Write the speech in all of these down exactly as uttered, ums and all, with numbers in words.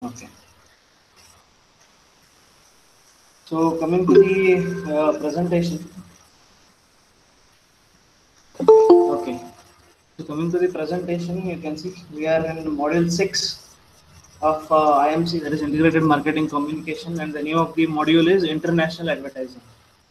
Okay. So coming to the uh, presentation. Okay. So coming to the presentation, you can see we are in module six of uh, I M C, that is Integrated Marketing Communication, and the name of the module is International Advertising.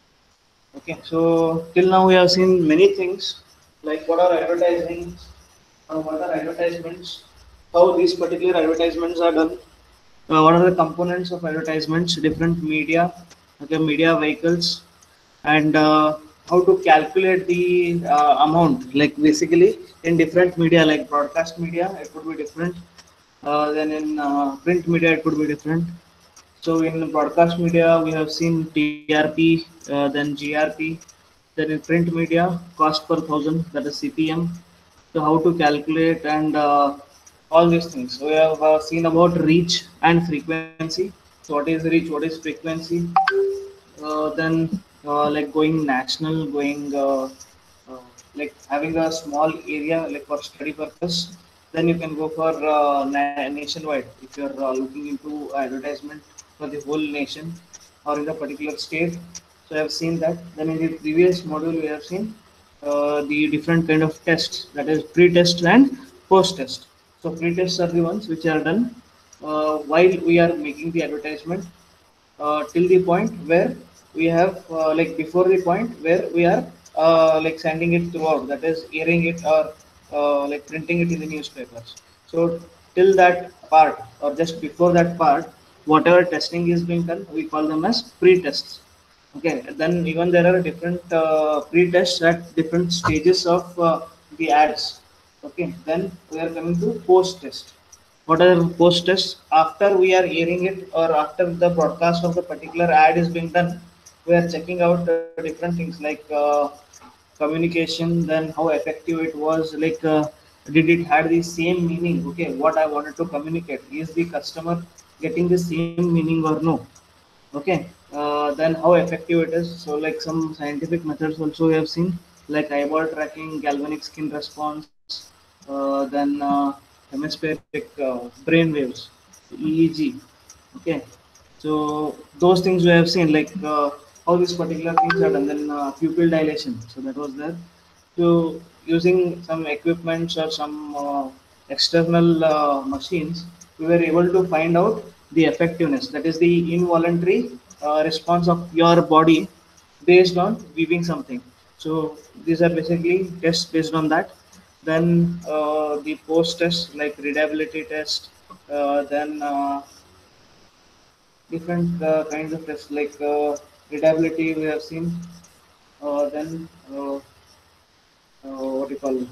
Okay. So till now we have seen many things like what are advertising, uh, what are advertisements, how these particular advertisements are done, uh, what are the components of advertisements, different media, okay, media vehicles, and uh, how to calculate the uh, amount. Like basically in different media, like broadcast media, it could be different. Uh, then in uh, print media, it could be different. So in broadcast media, we have seen T R P, uh, then G R P. Then in print media, cost per thousand, that is C P M. So how to calculate and uh, all these things. We have uh, seen about reach and frequency. So what is reach? What is frequency? Uh, then uh, like going national, going uh, uh, like having a small area like for study purpose. Then you can go for uh, na- nationwide if you're uh, looking into advertisement for the whole nation or in a particular state. So I have seen that. Then in the previous module we have seen uh, the different kind of tests, that is pre-test and post-test. So pre-tests are the ones which are done uh, while we are making the advertisement, uh, till the point where we have uh, like before the point where we are uh, like sending it throughout, that is airing it or uh, like printing it in the newspapers. So till that part or just before that part, whatever testing is being done, we call them as pre-tests. Okay, then even there are different uh, pre-tests at different stages of uh, the ads. Okay, then we are coming to post-test. What are post tests? After we are airing it or after the broadcast of the particular ad is being done, we are checking out uh, different things like uh, communication, then how effective it was, like uh, did it had the same meaning? Okay, what I wanted to communicate, is the customer getting the same meaning or no? Okay, uh, then how effective it is. So like some scientific methods also we have seen, like eyeball tracking, galvanic skin response, uh, then uh, hemispheric uh, brain waves, E E G. Okay, so those things we have seen, like uh, how these particular things are done. Then uh, pupil dilation, so that was there. So using some equipments or some uh, external uh, machines, we were able to find out the effectiveness, that is the involuntary uh, response of your body based on weaving something. So these are basically tests based on that. Then uh, the post test, like readability test, uh, then uh, different uh, kinds of tests, like uh, readability we have seen. Uh, then uh, uh, what do you call,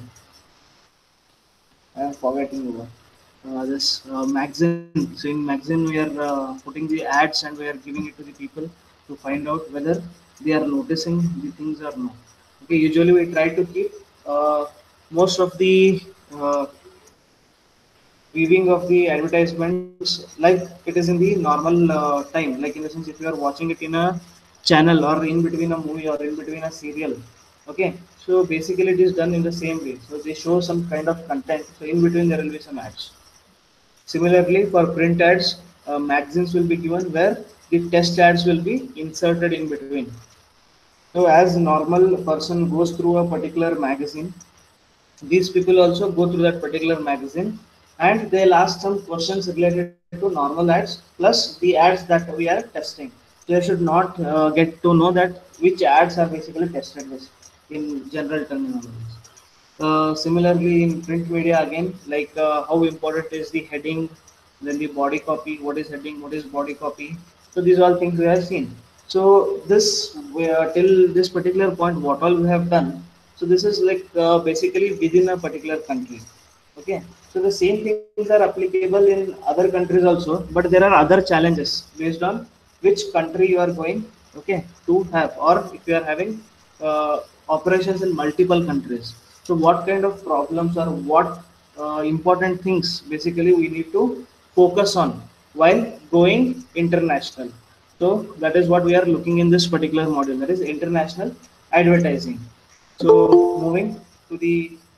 I am forgetting the word. Uh, this uh, magazine. So in magazine, we are uh, putting the ads and we are giving it to the people to find out whether they are noticing the things or no. Okay, usually we try to keep uh, most of the uh, viewing of the advertisements like it is in the normal uh, time. Like in the sense, if you are watching it in a channel or in between a movie or in between a serial. Okay, so basically it is done in the same way. So they show some kind of content. So in between there will be some ads. Similarly, for print ads, uh, magazines will be given where the test ads will be inserted in between. So as normal person goes through a particular magazine, these people also go through that particular magazine and they'll ask some questions related to normal ads plus the ads that we are testing. They should not uh, get to know that which ads are basically tested with in general terminologies. Uh, similarly, in print media again, like uh, how important is the heading, then the body copy, what is heading, what is body copy. So these are all things we have seen. So this we are, till this particular point, what all we have done. So this is like uh, basically within a particular country. Okay. So the same things are applicable in other countries also, but there are other challenges based on which country you are going. Okay, to have, or if you are having uh, operations in multiple countries. So what kind of problems or what uh, important things basically we need to focus on while going international. So that is what we are looking in this particular module, that is international advertising. So moving to the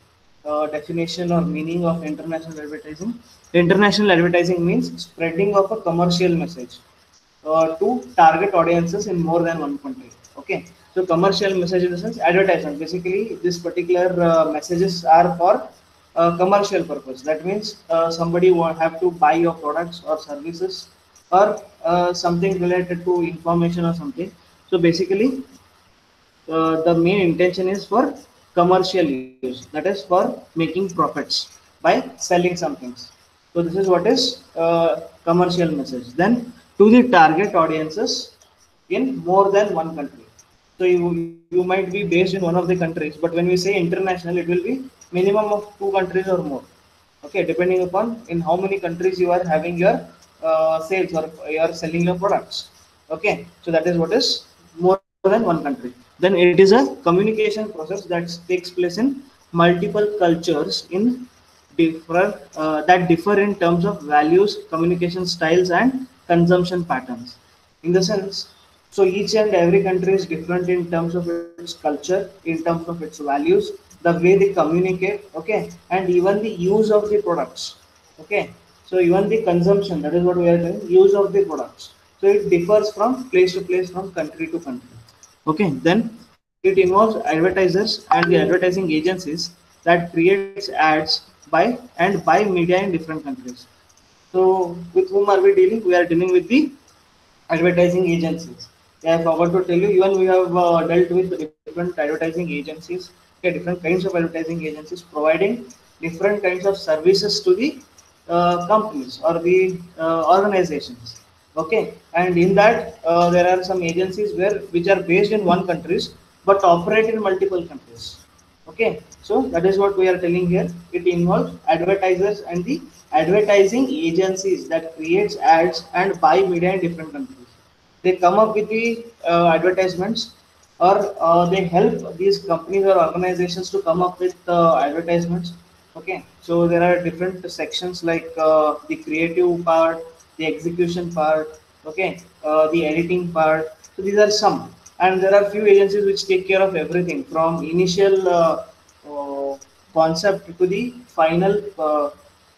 uh, definition or meaning of international advertising. International advertising means spreading of a commercial message uh, to target audiences in more than one country. Okay, so commercial message in the sense advertisement. Basically, this particular uh, messages are for uh, commercial purpose. That means uh, somebody will have to buy your products or services or uh, something related to information or something. So basically, uh, the main intention is for commercial use, that is for making profits by selling some things. So this is what is uh, commercial message. Then to the target audiences in more than one country. So you, you might be based in one of the countries, but when we say international, it will be minimum of two countries or more. Okay, depending upon in how many countries you are having your uh, sales or you are selling your products. Okay, so that is what is more than one country. Then it is a communication process that takes place in multiple cultures in different uh, that differ in terms of values, communication styles, and consumption patterns. In the sense, so each and every country is different in terms of its culture, in terms of its values, the way they communicate, okay, and even the use of the products. Okay, so even the consumption, that is what we are doing, use of the products. So it differs from place to place, from country to country. Okay, then it involves advertisers and the advertising agencies that creates ads by and buy media in different countries. So with whom are we dealing? We are dealing with the advertising agencies. Yeah, I forgot to tell you, even we have uh, dealt with different advertising agencies, okay, different kinds of advertising agencies providing different kinds of services to the uh, companies or the uh, organizations. Okay, and in that uh, there are some agencies where which are based in one countries but operate in multiple countries. Okay, so that is what we are telling here. It involves advertisers and the advertising agencies that creates ads and buy media in different countries. They come up with the uh, advertisements, or uh, they help these companies or organizations to come up with uh, advertisements. Okay, so there are different sections like uh, the creative part, the execution part, okay, uh, the editing part. So these are some, and there are few agencies which take care of everything from initial uh, uh, concept to the final uh,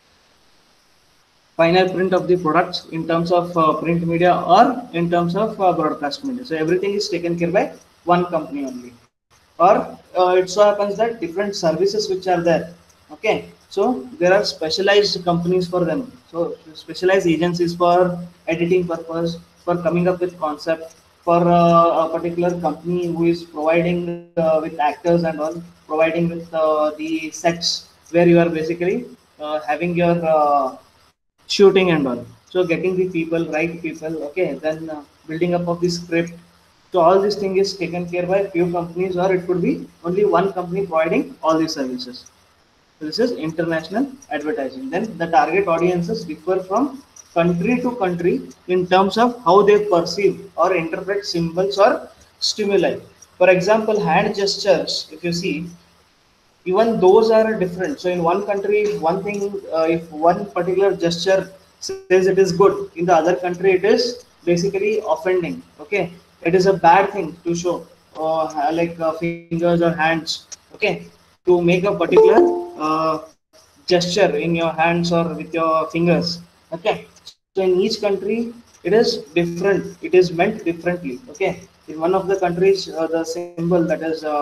final print of the products in terms of uh, print media or in terms of uh, broadcast media. So everything is taken care by one company only. Or uh, it so happens that different services which are there. Okay, so there are specialized companies for them. So specialized agencies for editing purpose, for coming up with concept, for uh, a particular company who is providing uh, with actors and all, providing with uh, the sets where you are basically uh, having your uh, shooting and all. So getting the people, right people, okay, then uh, building up of the script. So all this thing is taken care by few companies, or it could be only one company providing all these services. So this is international advertising. Then the target audiences differ from country to country in terms of how they perceive or interpret symbols or stimuli. For example, hand gestures, if you see, even those are different. So in one country, one thing, uh, if one particular gesture says it is good, in the other country it is basically offending. Okay, it is a bad thing to show, uh, like uh, fingers or hands. Okay, to make a particular uh, gesture in your hands or with your fingers. Okay, so in each country it is different. It is meant differently. Okay, in one of the countries, uh, the symbol that is uh,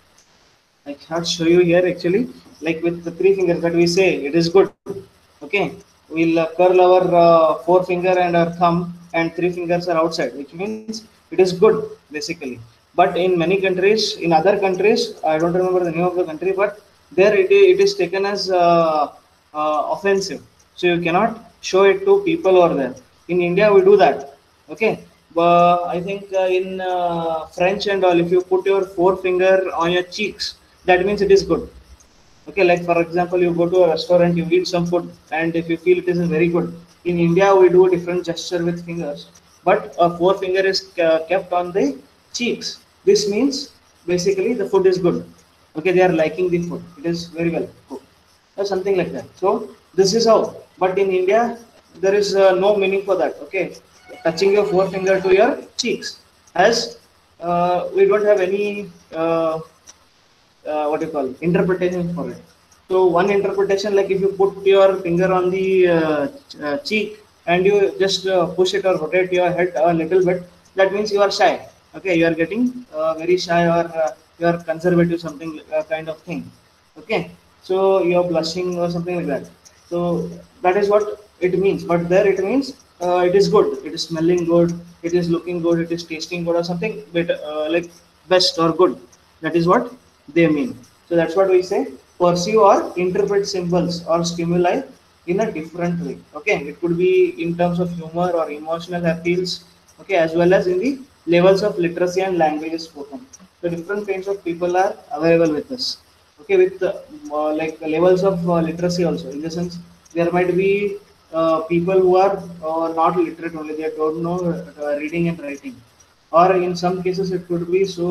I cannot show you here actually, like with the three fingers that we say it is good. Okay, we'll uh, curl our uh, forefinger and our thumb, and three fingers are outside, which means it is good basically. But in many countries, in other countries, I don't remember the name of the country, but there it, it is taken as uh, uh, offensive. So you cannot show it to people over there. In India, we do that. Okay, but I think uh, in uh, French and all, if you put your forefinger on your cheeks, that means it is good. Okay, like for example, you go to a restaurant, you eat some food, and if you feel it is very good. In India, we do a different gesture with fingers, but a forefinger is uh, kept on the cheeks. This means basically the food is good. Okay, they are liking the food. It is very well cooked, or something like that. So this is how. But in India, there is uh, no meaning for that. Okay, touching your forefinger to your cheeks, as uh, we don't have any. Uh, uh, what you call interpretation for it. So one interpretation, like if you put your finger on the uh, ch- uh, cheek and you just uh, push it or rotate your head a little bit, that means you are shy. Okay, you are getting uh, very shy, or uh, you are conservative, something uh, kind of thing. Okay, so you are blushing or something like that. So that is what it means. But there it means uh, it is good, it is smelling good, it is looking good, it is tasting good, or something better, uh, like best or good. That is what they mean. So that's what we say: perceive or interpret symbols or stimuli in a different way. Okay, it could be in terms of humor or emotional appeals. Okay, as well as in the levels of literacy and languages spoken. So different kinds of people are available with us. Okay, with uh, uh, like levels of uh, literacy also, in the sense there might be uh, people who are uh, not literate only, they don't know uh, reading and writing, or in some cases it could be so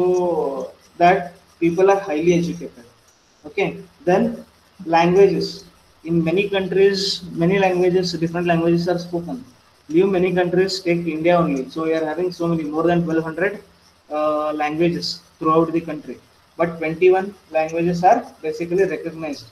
that people are highly educated. Okay, then languages. In many countries, many languages, different languages are spoken. Leave many countries, take India only, so we are having so many, more than twelve hundred uh, languages throughout the country, but twenty-one languages are basically recognized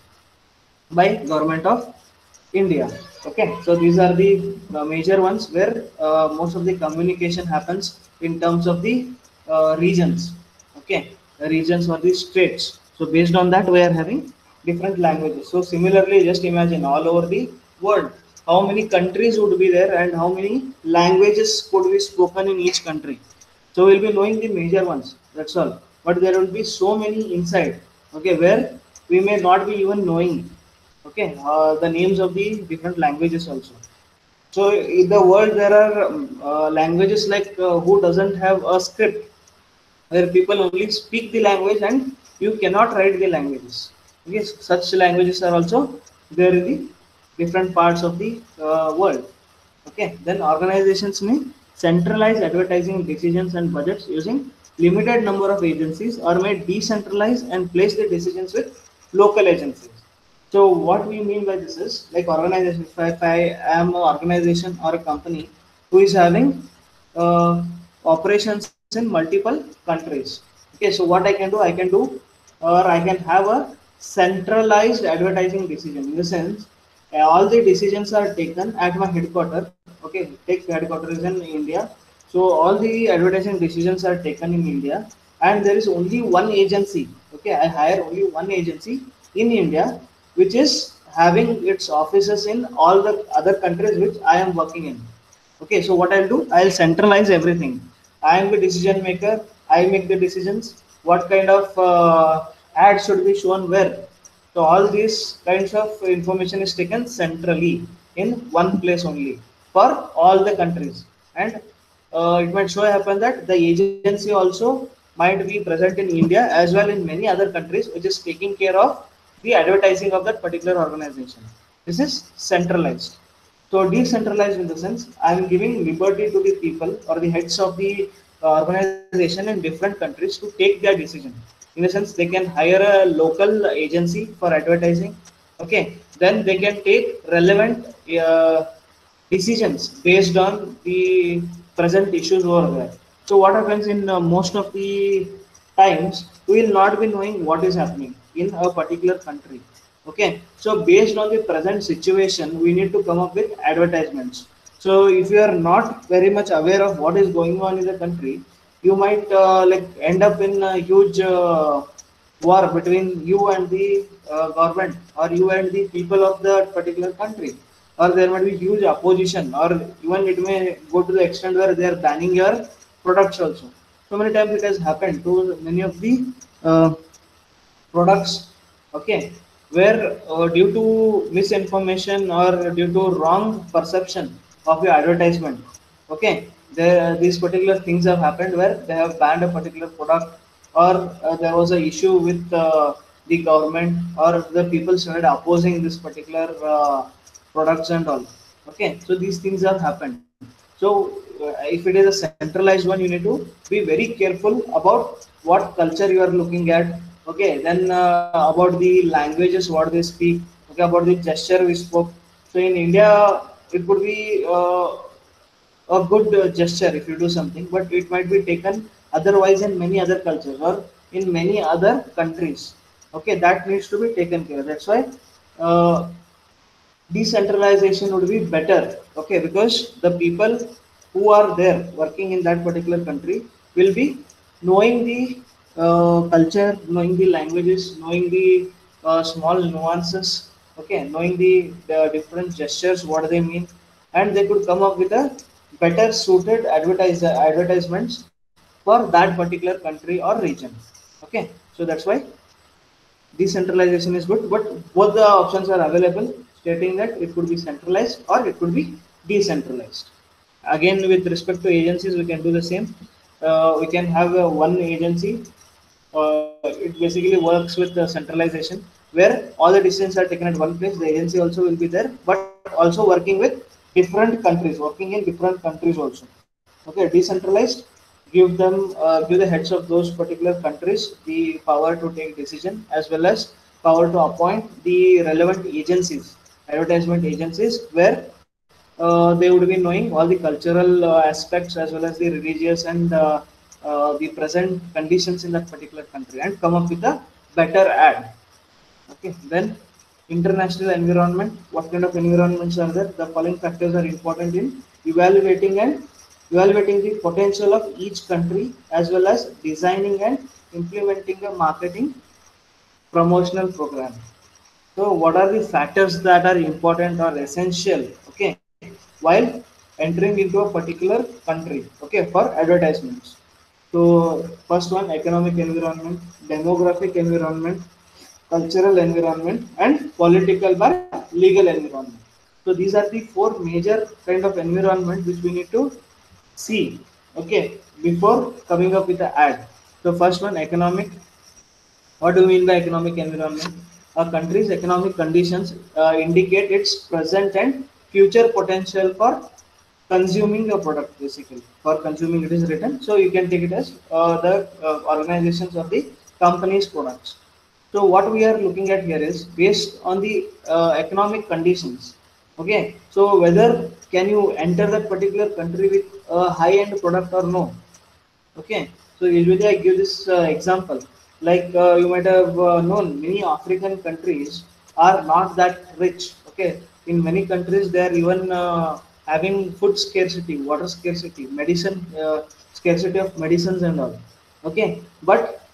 by government of India. Okay, so these are the uh, major ones where uh, most of the communication happens in terms of the uh, regions. Okay, the regions or the states. So based on that, we are having different languages. So similarly, just imagine all over the world, how many countries would be there and how many languages could be spoken in each country. So we'll be knowing the major ones. That's all. But there will be so many inside. Okay, where we may not be even knowing. Okay, uh, the names of the different languages also. So in the world there are um, uh, languages like uh, who doesn't have a script, where people only speak the language and you cannot write the languages. Okay, such languages are also there in the different parts of the uh, world. Okay, then organizations may centralize advertising decisions and budgets using limited number of agencies, or may decentralize and place the decisions with local agencies. So what we mean by this is, like organization. If I, if I am an organization or a company who is having uh, operations in multiple countries. Okay, so what I can do, I can do, or I can have a centralized advertising decision, in the sense uh, all the decisions are taken at my headquarters. Okay, take headquarters in India. So all the advertising decisions are taken in India, and there is only one agency. Okay, I hire only one agency in India, which is having its offices in all the other countries which I am working in. Okay, so what I'll do, I'll centralize everything. I am the decision maker. I make the decisions. What kind of uh, ad should be shown where? So all these kinds of information is taken centrally in one place only for all the countries, and uh, it might so happen that the agency also might be present in India as well in many other countries, which is taking care of the advertising of that particular organization. This is centralized. So decentralized in the sense I am giving liberty to the people or the heads of the uh, organization in different countries to take their decision. In the sense they can hire a local agency for advertising. Okay, then they can take relevant uh, decisions based on the present issues over there. So what happens in uh, most of the times, we will not be knowing what is happening in a particular country. Okay, so based on the present situation, we need to come up with advertisements. So if you are not very much aware of what is going on in the country, you might uh, like end up in a huge uh, war between you and the uh, government, or you and the people of that particular country, or there might be huge opposition, or even it may go to the extent where they are banning your products also. So many times it has happened to many of the uh, products. Okay, where uh, due to misinformation or due to wrong perception of your advertisement, okay, there these particular things have happened where they have banned a particular product, or uh, there was a issue with uh, the government, or the people started opposing this particular uh, products and all. Okay, so these things have happened. So uh, if it is a centralized one, you need to be very careful about what culture you are looking at. Okay, then uh, about the languages what they speak. Okay, about the gesture we spoke. So in India it could be uh, a good uh, gesture if you do something, but it might be taken otherwise in many other cultures or in many other countries. Okay, that needs to be taken care of. That's why uh, decentralization would be better. Okay, because the people who are there working in that particular country will be knowing the uh, culture, knowing the languages, knowing the uh, small nuances, okay, knowing the, the different gestures what they mean, and they could come up with a better suited advertise advertisements for that particular country or region. Okay, so that's why decentralization is good, but both the options are available, stating that it could be centralized or it could be decentralized. Again, with respect to agencies, we can do the same. Uh, we can have uh, one agency. Uh, it basically works with the centralization, where all the decisions are taken at one place. The agency also will be there, but also working with different countries, working in different countries also. Okay, decentralized give them uh, give the heads of those particular countries the power to take decision, as well as power to appoint the relevant agencies, advertisement agencies, where uh, they would be knowing all the cultural uh, aspects, as well as the religious and uh, uh, the present conditions in that particular country, and come up with a better ad. Okay, then international environment. What kind of environments are there? The following factors are important in evaluating and evaluating the potential of each country, as well as designing and implementing a marketing promotional program. So, what are the factors that are important or essential? Okay, while entering into a particular country. Okay, for advertisements. So, first one, economic environment, demographic environment, cultural environment, and political or legal environment. So these are the four major kind of environment which we need to see, okay, before coming up with the ad. So first one, economic. What do you mean by economic environment? A country's economic conditions uh, indicate its present and future potential for consuming a product. Basically, for consuming it is written, so you can take it as uh, the uh, organizations of the company's products. So what we are looking at here is based on the uh, economic conditions. Okay, so whether can you enter that particular country with a high end product or no. Okay, so usually I give this uh, example. Like uh, you might have uh, known, many African countries are not that rich. Okay, in many countries they are even uh, having food scarcity, water scarcity, medicine uh, scarcity of medicines and all. Okay, but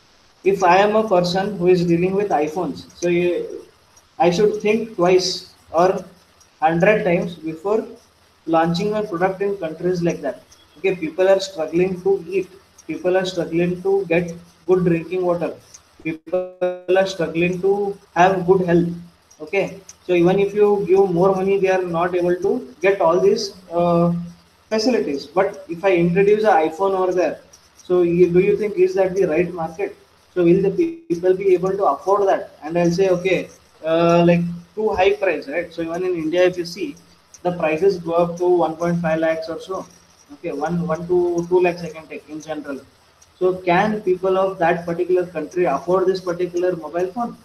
if I am a person who is dealing with iPhones, so you, I should think twice or hundred times before launching a product in countries like that. Okay, people are struggling to eat. People are struggling to get good drinking water. People are struggling to have good health. Okay, so even if you give more money, they are not able to get all these uh, facilities. But if I introduce an iPhone over there, so you, do you think is that the right market? So will the people be able to afford that? And I'll say, okay, uh, like too high price, right? So even in India, if you see, the prices go up to one point five lakhs or so. Okay, one one to two lakhs I can take in general. So can people of that particular country afford this particular mobile phone?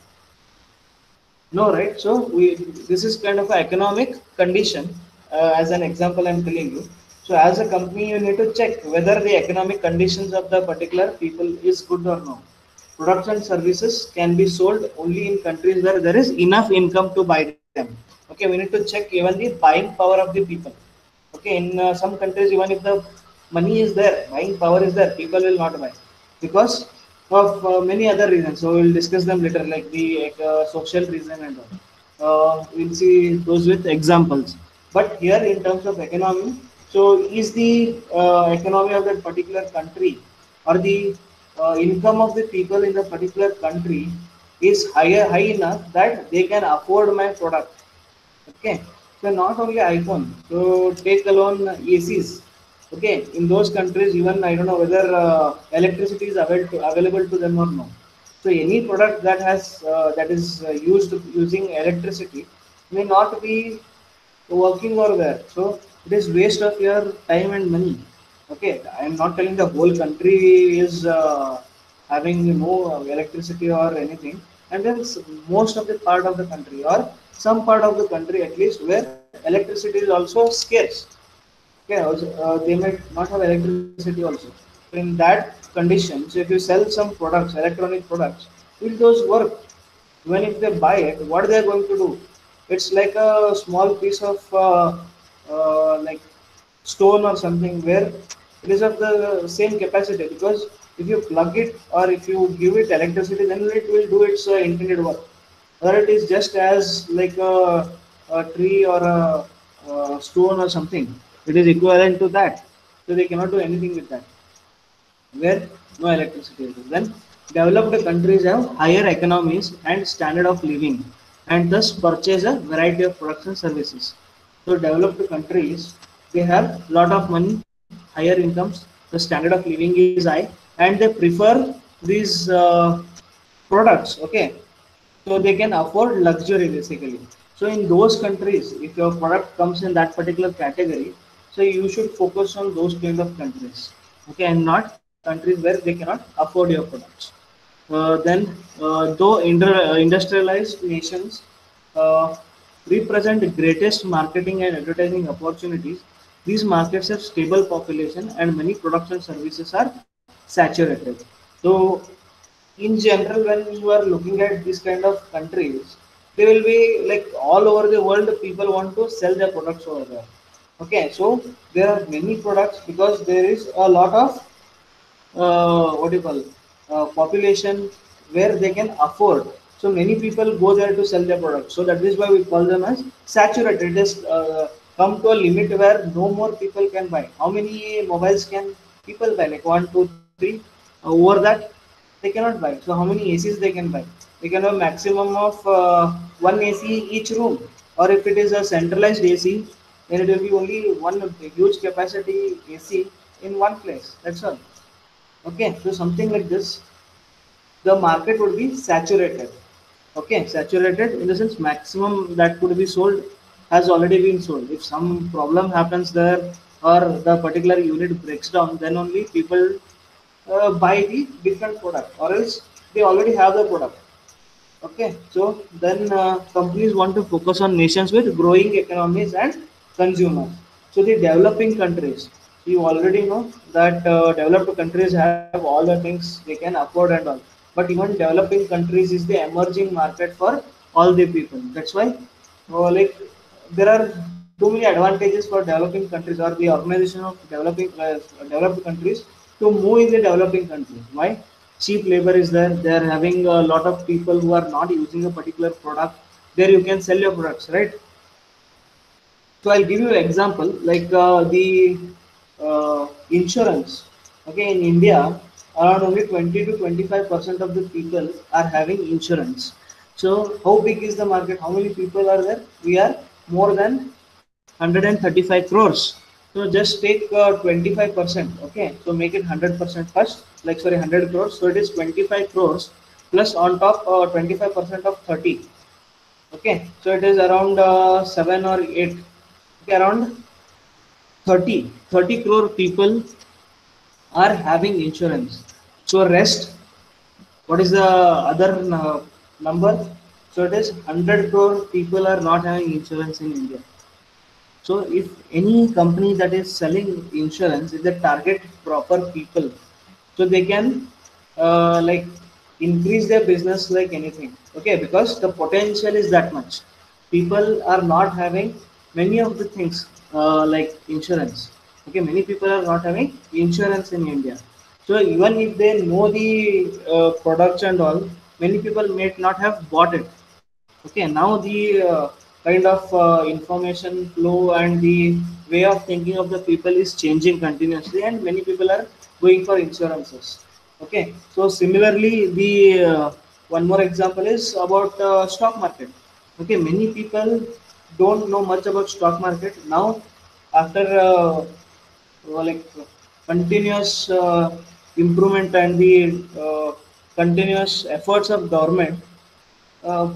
No, right? So we this is kind of an economic condition. Uh, as an example, I'm telling you. So as a company, you need to check whether the economic conditions of the particular people is good or no. Products and services can be sold only in countries where there is enough income to buy them. Okay, we need to check even the buying power of the people. Okay, in uh, some countries, even if the money is there, buying power is there, people will not buy because of uh, many other reasons. So we'll discuss them later, like the uh, social reason and all. Uh, we'll see those with examples. But here, in terms of economy, so is the uh, economy of that particular country or the uh, income of the people in the particular country is higher high enough that they can afford my product. Okay, so not only iPhone. So take alone A Cs. Okay, in those countries, even I don't know whether uh, electricity is available to, available to them or no. So any product that has uh, that is uh, used using electricity may not be working over there. So it is waste of your time and money. Okay, I am not telling the whole country is uh, having no electricity or anything, and then s- most of the part of the country or some part of the country at least where electricity is also scarce. Okay, also, uh, they might not have electricity also. So in that condition, so if you sell some products, electronic products, will those work? Even if they buy it, what they are going to do? It's like a small piece of uh, uh, like stone or something where it is of the same capacity, because if you plug it or if you give it electricity, then it will do its uh, intended work. Or it is just as like a, a tree or a, a stone or something. It is equivalent to that. So they cannot do anything with that where no electricity is. Then developed countries have higher economies and standard of living and thus purchase a variety of products and services. So developed countries, they have lot of money, higher incomes, the standard of living is high, and they prefer these uh, products. Okay, so they can afford luxury basically. So in those countries, if your product comes in that particular category, so you should focus on those kind of countries, okay, and not countries where they cannot afford your products. Uh, then, uh, though inter- uh, industrialized nations uh, represent the greatest marketing and advertising opportunities, these markets have stable population and many products and services are saturated. So in general, when you are looking at these kind of countries, they will be like all over the world people want to sell their products over there. Okay, so there are many products because there is a lot of uh, what do you call uh, population where they can afford. So many people go there to sell their products. So that is why we call them as saturated. It has uh, come to a limit where no more people can buy. How many mobiles can people buy? Like one, two, three. Uh, over that, they cannot buy. So how many A Cs they can buy? They can have maximum of uh, one A C each room. Or if it is a centralized A C, then it will be only one huge capacity A C in one place. That's all. Okay, so something like this, the market would be saturated. Okay, saturated in the sense maximum that could be sold has already been sold. If some problem happens there or the particular unit breaks down, then only people uh, buy the different product, or else they already have the product. Okay, so then uh, companies want to focus on nations with growing economies and consumers. So the developing countries, you already know that uh, developed countries have all the things they can afford and all. But even developing countries is the emerging market for all the people. That's why, uh, like, there are too many advantages for developing countries or the organization of developing uh, developed countries to move in the developing countries. Why? Cheap labor is there. They are having a lot of people who are not using a particular product. There you can sell your products, right? So I'll give you an example, like uh, the uh, insurance. Okay, in India, around only twenty to twenty-five percent of the people are having insurance. So how big is the market? How many people are there? We are more than one hundred thirty-five crores. So just take uh, twenty-five percent. Okay, so make it one hundred percent first. Like sorry, one hundred crores. So it is twenty-five crores plus on top uh, twenty-five percent of thirty. Okay, so it is around uh, seven or eight. Okay, around thirty, thirty crore people are having insurance. So rest, what is the other uh, number? So it is one hundred crore people are not having insurance in India. So if any company that is selling insurance, if they target proper people, so they can uh, like increase their business like anything. Okay, because the potential is that much. People are not having many of the things uh, like insurance. Okay, many people are not having insurance in India. So even if they know the uh, products and all, many people may not have bought it. Okay, now the uh, kind of uh, information flow and the way of thinking of the people is changing continuously, and many people are going for insurances. Okay, so similarly, the uh, one more example is about uh, stock market. Okay, many people don't know much about stock market now. After uh, uh, like continuous uh, improvement and the uh, continuous efforts of government, uh,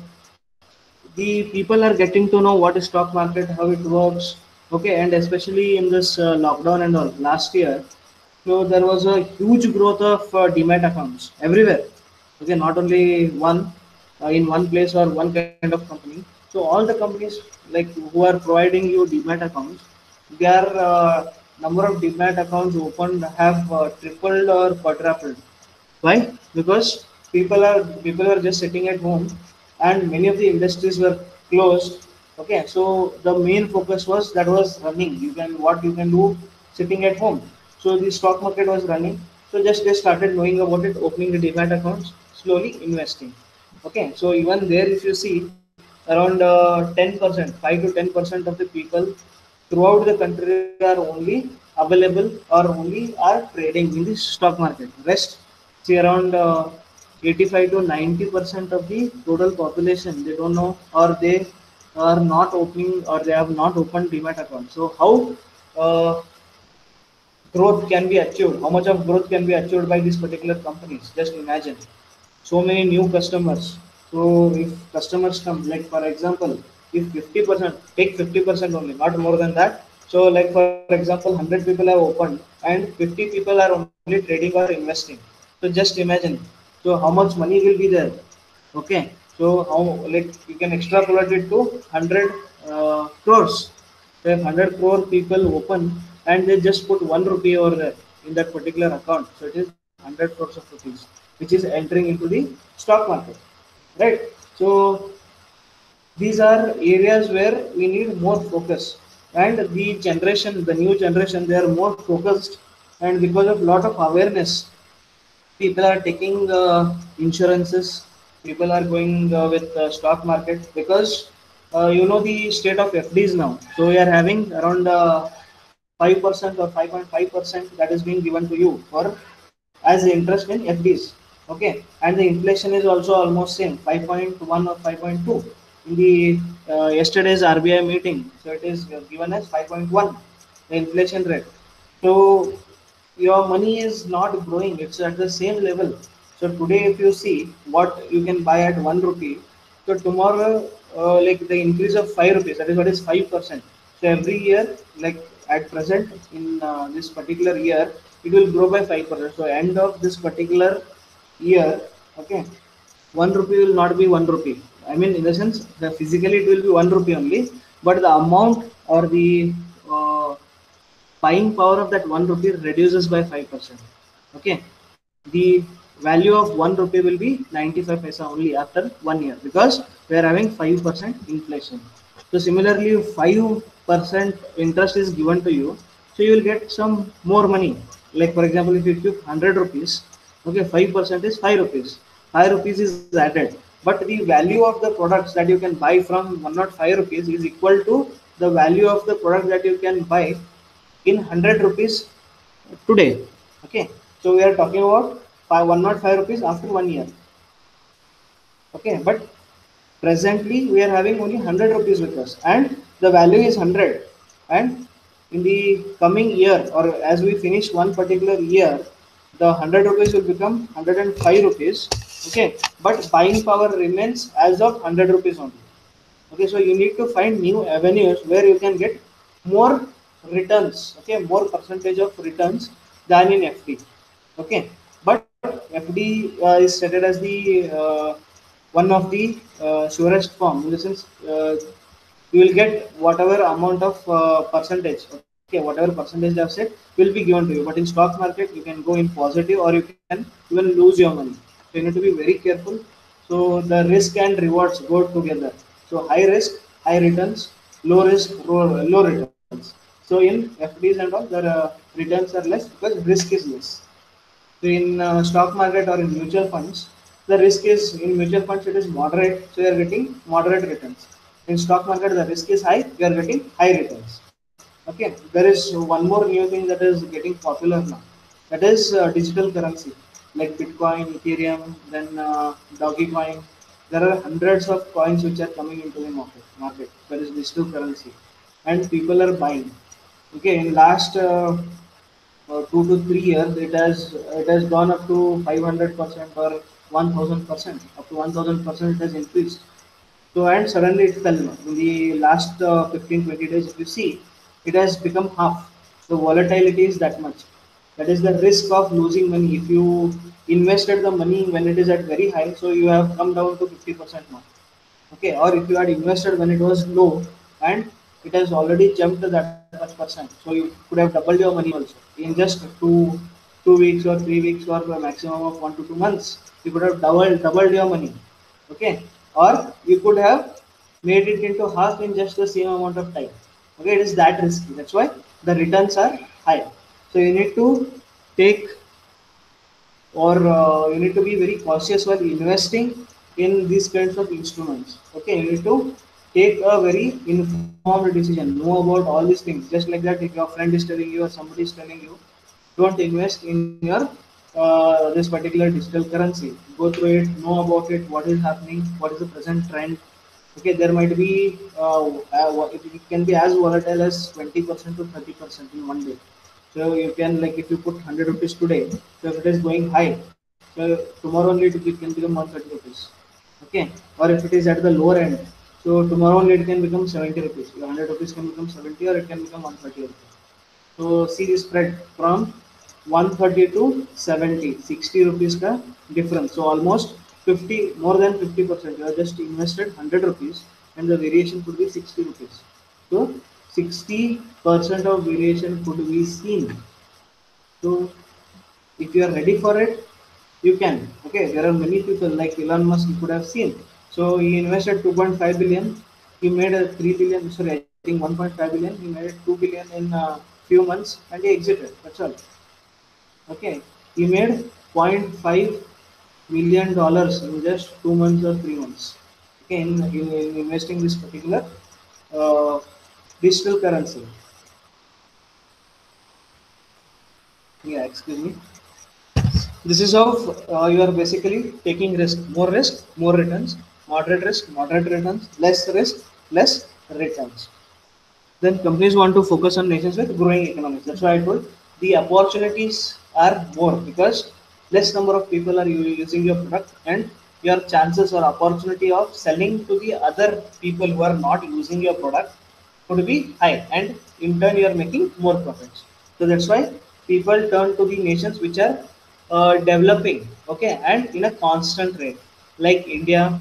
the people are getting to know what is stock market, how it works. Okay, and especially in this uh, lockdown and all last year, so there was a huge growth of uh, demat accounts everywhere. Okay, not only one uh, in one place or one kind of company. So all the companies like who are providing you demat accounts, their uh, number of demat accounts opened have uh, tripled or quadrupled. Why? Because people are people are just sitting at home, and many of the industries were closed. Okay, so the main focus was that was running. You can what you can do sitting at home. So the stock market was running. So just they started knowing about it, opening the demat accounts, slowly investing. Okay, so even there, if you see, around uh, ten percent, five to ten percent of the people throughout the country are only available or only are trading in the stock market. Rest, see, around uh, eighty-five to ninety percent of the total population, they don't know, or they are not opening, or they have not opened demat account. So how uh, growth can be achieved? How much of growth can be achieved by these particular companies? Just imagine, so many new customers. So if customers come, like for example, if fifty percent, take fifty percent only, not more than that. So like for example, one hundred people have opened and fifty people are only trading or investing. So just imagine. So how much money will be there? Okay. So how, like, you can extrapolate it to one hundred uh, crores. So if one hundred crore people open and they just put one rupee over there in that particular account, so it is one hundred crores of rupees, which is entering into the stock market, right? So these are areas where we need more focus, and the generation, the new generation, they are more focused, and because of lot of awareness, people are taking uh, insurances, people are going uh, with uh, stock market, because uh, you know the state of F Ds now. So we are having around uh, five percent or five point five percent that is being given to you for as interest in F Ds. Okay, and the inflation is also almost same, five point one or five point two in the uh, yesterday's R B I meeting. So it is given as five point one, the inflation rate. So your money is not growing, it's at the same level. So today, if you see what you can buy at one rupee, so tomorrow, uh, like the increase of five rupees, that is what is five percent. So every year, like at present in uh, this particular year, it will grow by five percent. So end of this particular year, okay, one rupee will not be one rupee. I mean, in the sense, the physically it will be one rupee only, but the amount or the uh, buying power of that one rupee reduces by five percent. Okay, the value of one rupee will be ninety-five paisa only after one year, because we are having five percent inflation. So similarly, if five percent interest is given to you, so you will get some more money. Like for example, if you give one hundred rupees, okay, five percent is five rupees, five rupees is added, but the value of the products that you can buy from one hundred five rupees is equal to the value of the product that you can buy in one hundred rupees today. Okay, so we are talking about five, one hundred five rupees after one year. Okay, but presently we are having only one hundred rupees with us, and the value is one hundred. And in the coming year, or as we finish one particular year, the one hundred rupees will become one hundred five rupees. Okay, but buying power remains as of one hundred rupees only. Okay, so you need to find new avenues where you can get more returns, okay, more percentage of returns than in F D. Okay, but F D uh, is stated as the uh, one of the uh, surest form, in the sense uh, you will get whatever amount of uh, percentage, okay, whatever percentage they have said will be given to you. But in stock market, you can go in positive, or you can even lose your money. So you need to be very careful. So the risk and rewards go together. So high risk, high returns; low risk, low, low returns. So in F Ds and all, the uh, returns are less because risk is less. So in uh, stock market or in mutual funds, the risk is, in mutual funds it is moderate, so you are getting moderate returns. In stock market, the risk is high, you are getting high returns. Okay, there is one more new thing that is getting popular now. That is uh, digital currency, like Bitcoin, Ethereum, then uh, Dogecoin. There are hundreds of coins which are coming into the market. Market that is digital currency, and people are buying. Okay, in last uh, uh, two to three years, it has it has gone up to five hundred percent or one thousand percent. Up to one thousand percent, it has increased. So and suddenly it fell. In the last uh, fifteen twenty days, if you see, it has become half. The volatility is that much. That is the risk of losing money. If you invested the money when it is at very high, so you have come down to fifty percent now. Okay, or if you had invested when it was low and it has already jumped to that much percent, so you could have doubled your money also in just two two weeks or three weeks or a maximum of one to two months, you could have doubled doubled your money. Okay, or you could have made it into half in just the same amount of time. Okay, it is that risky. That's why the returns are high. So you need to take, or uh, you need to be very cautious while investing in these kinds of instruments. Okay, you need to take a very informed decision, know about all these things. Just like that, if your friend is telling you or somebody is telling you, don't invest in your uh, this particular digital currency. Go through it, know about it, what is happening, what is the present trend. Okay, there might be uh, uh, it it can be as volatile as twenty percent to thirty percent in one day. So you can, like, if you put one hundred rupees today, so if it is going high, so tomorrow only it can become one hundred thirty rupees. Okay, or if it is at the lower end, so tomorrow only it can become seventy rupees. one hundred rupees can become seventy, or it can become one hundred thirty rupees. So see the spread from one hundred thirty to seventy, sixty rupees ka difference. So almost fifty, more than fifty percent. You have just invested one hundred rupees and the variation could be sixty rupees. So sixty percent of variation could be seen. So if you are ready for it, you can. Okay, there are many people like Elon Musk, you could have seen. So he invested two point five billion, he made a three billion, sorry, I think one point five billion, he made two billion in a few months and he exited. That's all. Okay, he made zero point five million dollars in just two months or three months. Okay, in, in, in investing this particular uh, digital currency. Yeah, excuse me. This is how uh, you are basically taking risk, more risk, more returns, moderate risk, moderate returns, less risk, less returns. Then companies want to focus on nations with growing economies. That's why I told the opportunities are more because less number of people are using your product, and your chances or opportunity of selling to the other people who are not using your product could be high, and in turn you are making more profits. So that's why people turn to the nations which are uh, developing, okay, and in a constant rate, like India,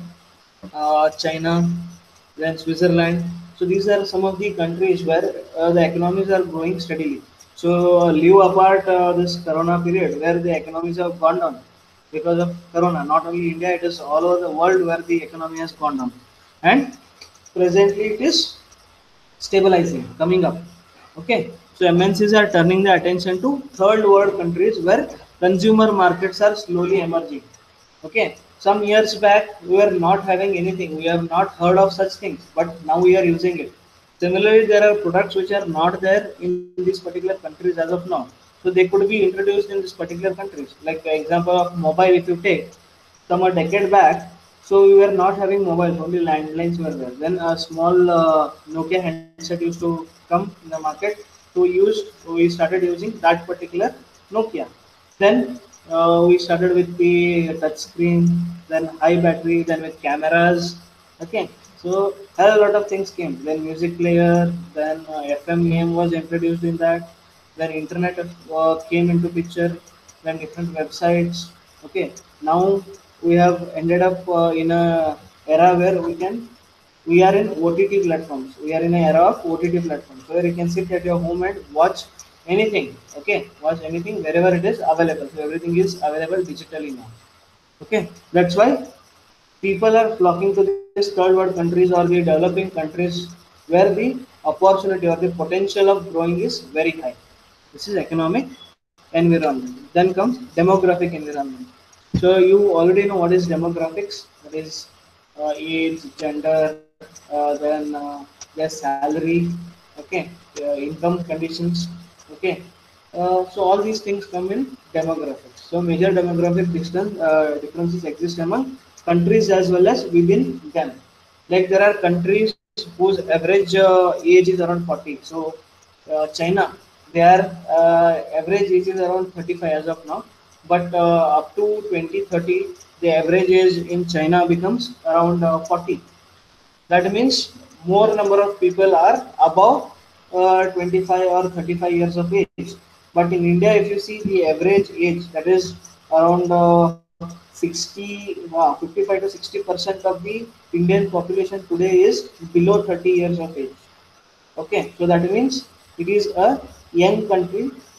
uh, China, then Switzerland. So these are some of the countries where uh, the economies are growing steadily. So uh, leave apart uh, this Corona period where the economies have gone down because of Corona. Not only India, it is all over the world where the economy has gone down, and presently it is stabilizing, coming up. Okay, so M N Cs are turning the attention to third world countries where consumer markets are slowly emerging. Okay, some years back we were not having anything, we have not heard of such things, but now we are using it. Similarly, there are products which are not there in these particular countries as of now, so they could be introduced in these particular countries. Like the example of mobile, if you take, some a decade back, so we were not having mobiles, only landlines were there. Then a small uh, Nokia handset used to come in the market. So we used, we started using that particular Nokia. Then uh, we started with the touch screen, then high battery, then with cameras. Okay, so a lot of things came. Then music player, then uh, F M name was introduced in that. Then internet uh, came into picture. Then different websites. Okay, now we have ended up uh, in a era where we can we are in O T T platforms. We are in an era of O T T platforms, where you can sit at your home and watch anything. Okay, watch anything wherever it is available. So everything is available digitally now. Okay, that's why people are flocking to these third world countries or the developing countries where the opportunity or the potential of growing is very high. This is economic environment. Then comes demographic environment. So you already know what is demographics. That is uh, age, gender, uh, then uh, their salary, okay, uh, income conditions, okay. Uh, so all these things come in demographics. So major demographic distance, uh, differences exist among countries as well as within them. Like there are countries whose average uh, age is around forty. So uh, China, their uh, average age is around thirty-five as of now, but uh, up to twenty thirty, the average age in China becomes around uh, forty. That means more number of people are above uh, twenty-five or thirty-five years of age. But in India, if you see the average age, that is around uh, sixty, uh, fifty-five to sixty percent of the Indian population today is below thirty years of age. Okay, so that means it is a young country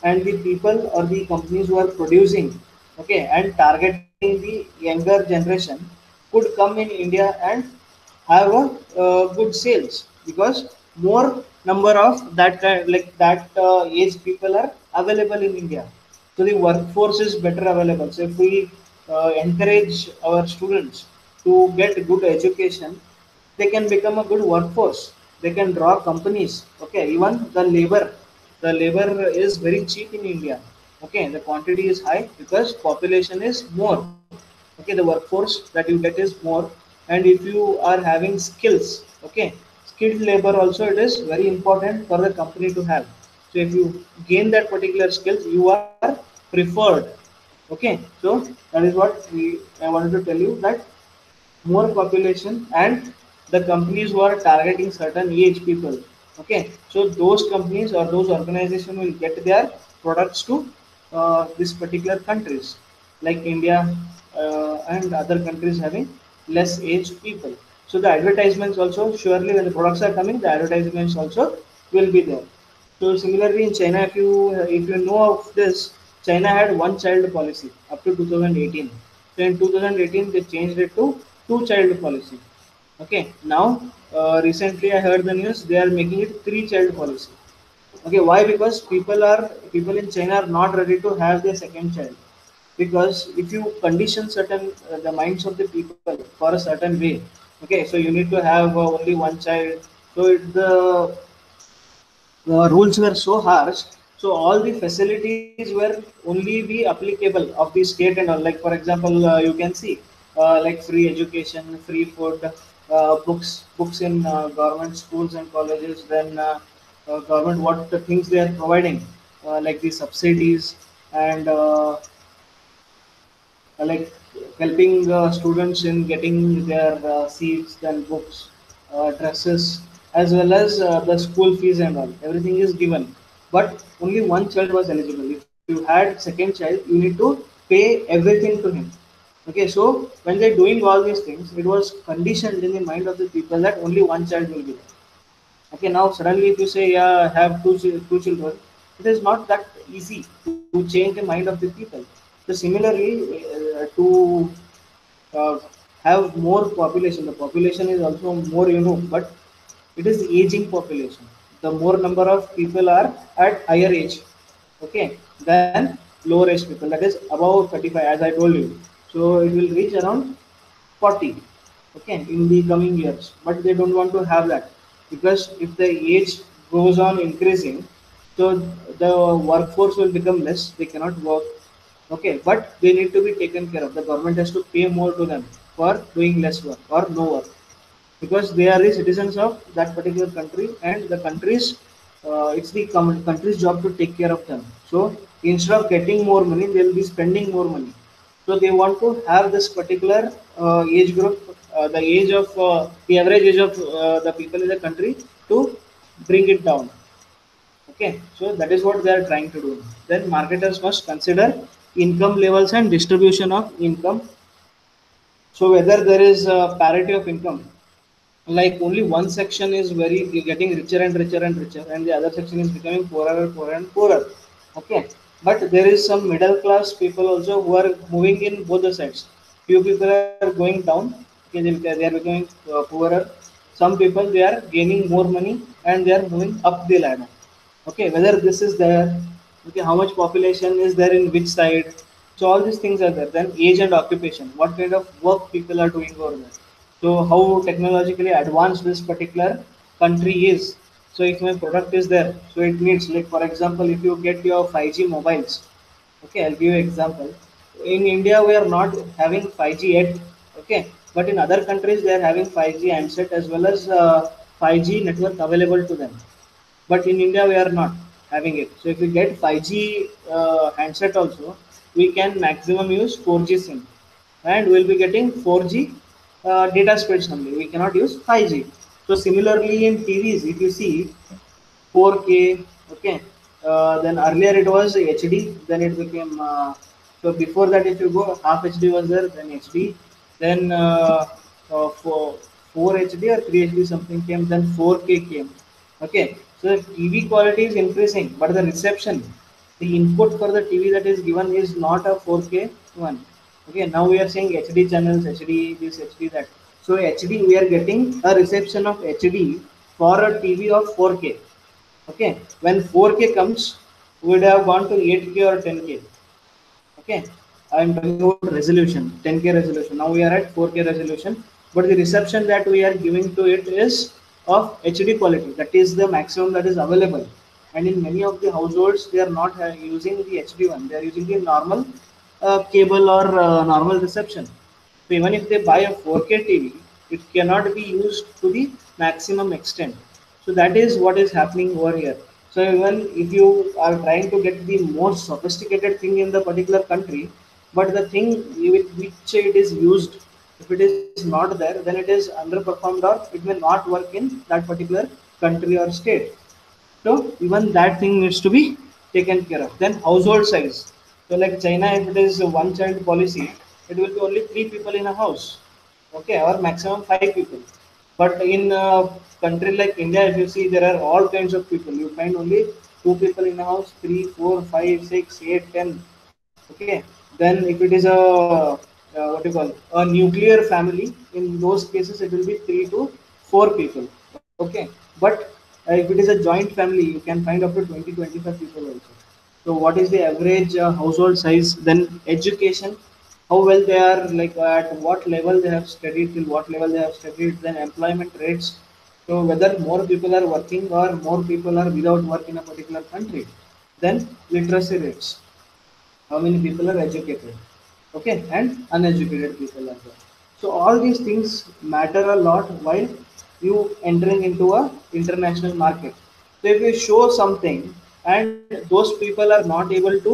and the people or the companies who are producing, okay, and targeting the younger generation could come in India and have a uh, good sales, because more number of that kind like that uh, age people are available in India, so the workforce is better available. So if we uh, encourage our students to get good education, they can become a good workforce, they can draw companies. Okay, even the labor, the labor is very cheap in India. Okay, the quantity is high because population is more. Okay, the workforce that you get is more, and if you are having skills, okay, skilled labor also it is very important for the company to have. So if you gain that particular skills, you are preferred. Okay, so that is what we I wanted to tell you, that more population and the companies who are targeting certain age people, okay, so those companies or those organizations will get their products to uh, this particular countries like India uh, and other countries having less aged people. So the advertisements also, surely when the products are coming, the advertisements also will be there. So similarly in China, if you if you know of this, China had one child policy up to two thousand eighteen. So in two thousand eighteen they changed it to two child policy. Okay, now uh, recently I heard the news they are making it three child policy. Okay, why? Because people are people in China are not ready to have their second child. Because if you condition certain uh, the minds of the people for a certain way, okay, so you need to have uh, only one child. So it, the the rules were so harsh, so all the facilities were only be applicable of the state and all. Like for example, uh, you can see uh, like free education, free food, uh, books books in uh, government schools and colleges. Then uh, uh, government, what the things they are providing, uh, like the subsidies, and uh, uh, like helping uh, students in getting their uh, seats, then books, uh, dresses, as well as uh, the school fees and all. Everything is given, but only one child was eligible. If you had second child, you need to pay everything to him. Okay, so when they're doing all these things, it was conditioned in the mind of the people that only one child will be there. Okay, now suddenly if you say, yeah, I have two chil- two children, it is not that easy to change the mind of the people. So similarly, uh, to uh, have more population, the population is also more, you know, but it is aging population. The more number of people are at higher age, okay, than lower age people, that is above thirty-five, as I told you. So it will reach around forty, okay, in the coming years, but they don't want to have that, because if the age goes on increasing, so the workforce will become less, they cannot work. Okay, but they need to be taken care of, the government has to pay more to them for doing less work or no work, because they are the citizens of that particular country, and the country's uh, it's the com- country's job to take care of them. So instead of getting more money, they will be spending more money. So they want to have this particular uh, age group, uh, the age of uh, the average age of uh, the people in the country, to bring it down. Okay, so that is what they are trying to do. Then marketers must consider income levels and distribution of income. So whether there is a parity of income, like only one section is very getting richer and richer and richer, and the other section is becoming poorer and poorer and poorer. Okay, but there is some middle class people also who are moving in both the sides. Few people are going down, okay, they, they are becoming uh, poorer. Some people they are gaining more money and they are moving up the ladder. Okay, whether this is there, okay, how much population is there in which side, so all these things are there. Then age and occupation, what kind of work people are doing over there, so how technologically advanced this particular country is. So if my product is there, so it needs, like for example, if you get your five G mobiles, okay, I'll give you example. In India we are not having five G yet, okay, but in other countries they are having five G handset as well as uh, five G network available to them, but in India we are not having it. So if we get five G uh, handset also, we can maximum use four G SIM, and we'll be getting four G uh, data speeds only. We cannot use five G. So similarly in T Vs, if you see four K, okay, uh, then earlier it was H D, then it became uh, so before that if you go half H D was there, then H D, then uh, uh, for four H D or three H D something came, then four K came. Okay, so the T V quality is increasing, but the reception, The input for the T V that is given is not a four K one. Okay, now we are saying H D channels, H D this, H D that. So H D we are getting a reception of H D for a T V of four K. Okay, when four K comes, we would have gone to eight K or ten K. Okay, I'm talking about resolution, ten K resolution. Now we are at four K resolution, but the reception that we are giving to it is of H D quality. That is the maximum that is available. And in many of the households, they are not uh, using the H D one. They are using the normal uh, cable or uh, normal reception. So even if they buy a four K T V, it cannot be used to the maximum extent. So that is what is happening over here. So even if you are trying to get the most sophisticated thing in the particular country, but the thing with which it is used, if it is not there, then it is underperformed or it may not work in that particular country or state. So even that thing needs to be taken care of. Then household size. So like China, if it is a one child policy, it will be only three people in a house. Okay, or maximum five people. But in a country like India, if you see, there are all kinds of people. You find only two people in a house, three, four, five, six, eight, ten. Okay. Then if it is a uh, what do you call a nuclear family, in those cases it will be three to four people. Okay. But uh, if it is a joint family, you can find up to twenty, twenty-five people also. So what is the average uh, household size? Then education, how well they are, like at what level they have studied, till what level they have studied. Then employment rates, so whether more people are working or more people are without work in a particular country. Then literacy rates, how many people are educated, okay, and uneducated people as well. So all these things matter a lot while you entering into a international market. So if you show something and those people are not able to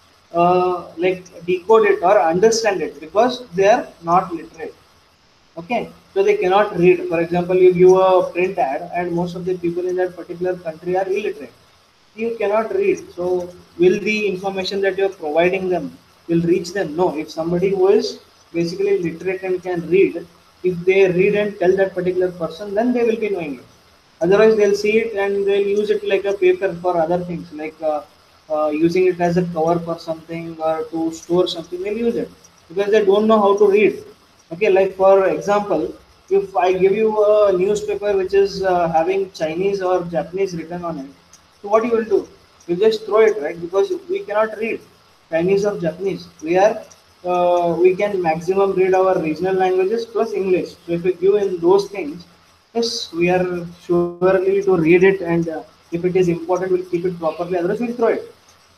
uh, like decode it or understand it because they are not literate. Okay, so they cannot read. For example, you give a print ad, and most of the people in that particular country are illiterate. You cannot read. So, will the information that you are providing them will reach them? No. If somebody who is basically literate and can read, if they read and tell that particular person, then they will be knowing it. Otherwise, they'll see it and they'll use it like a paper for other things, like uh, uh, using it as a cover for something or to store something. They'll use it because they don't know how to read. Okay, like for example, if I give you a newspaper which is uh, having Chinese or Japanese written on it, so what you will do? You just throw it, right? Because we cannot read Chinese or Japanese. We are uh, we can maximum read our regional languages plus English. So if we give in those things, yes, we are surely to read it, and uh, if it is important, we'll keep it properly. Otherwise, we'll throw it.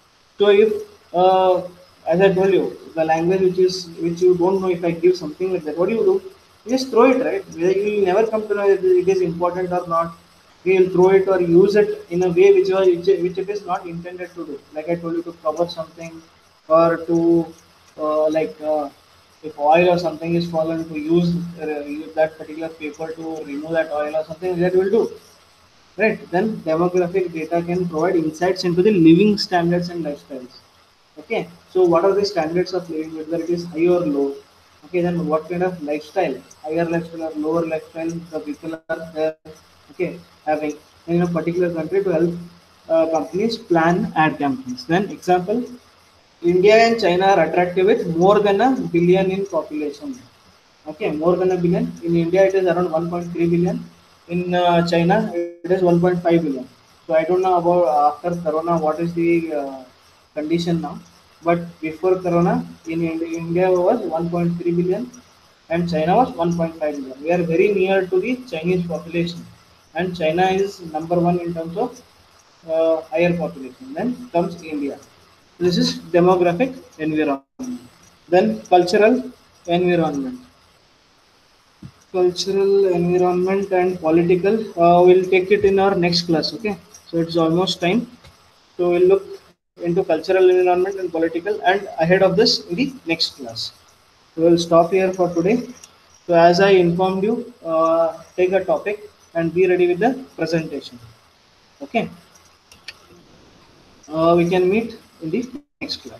So if, uh, as I told you, the language which is which you don't know, if I give something like that, what do you do? You just throw it, right? You will never come to know if it is important or not. You will throw it or use it in a way which, was, which which it is not intended to do. Like I told you, to cover something or to uh, like uh, if oil or something is fallen, to use, uh, use that particular paper to remove that oil or something that will do. Right, then demographic data can provide insights into the living standards and lifestyles. Okay, so what are the standards of living, whether it is high or low? Okay, then what kind of lifestyle, higher lifestyle or lower lifestyle the people are there, okay, having in a particular country to help uh, companies plan ad campaigns. Then example, India and China are attractive with more than a billion in population. Okay, more than a billion. In India, it is around one point three billion. In uh, China, it is one point five billion. So I don't know about after Corona what is the uh, condition now. But before Corona, in Ind- India was one point three billion and China was one point five billion. We are very near to the Chinese population, and China is number one in terms of uh, higher population. Then comes India. This is demographic environment. Then cultural environment. Cultural environment and political. Uh, we'll take it in our next class. Okay, so it's almost time. So we'll look into cultural environment and political, and ahead of this in the next class. So we'll stop here for today. So as I informed you, uh, take a topic and be ready with the presentation. Okay, uh, we can meet in the next class.